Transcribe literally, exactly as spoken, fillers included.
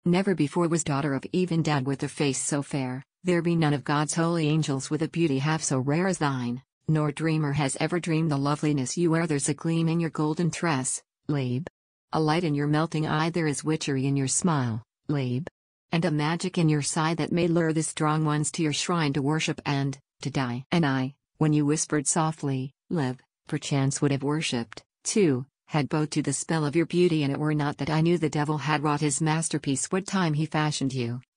Never before was daughter of Eve endowed with a face so fair, there be none of God's holy angels with a beauty half so rare as thine, nor dreamer has ever dreamed the loveliness you wear. There's a gleam in your golden tress, Liebe. A light in your melting eye, there is witchery in your smile, Liebe. And a magic in your sigh that may lure the strong ones to your shrine to worship and, to die. And I, when you whispered softly, Live, perchance would have worshipped, too, had bowed to the spell of your beauty, and it were not that I knew the devil had wrought his masterpiece what time he fashioned you.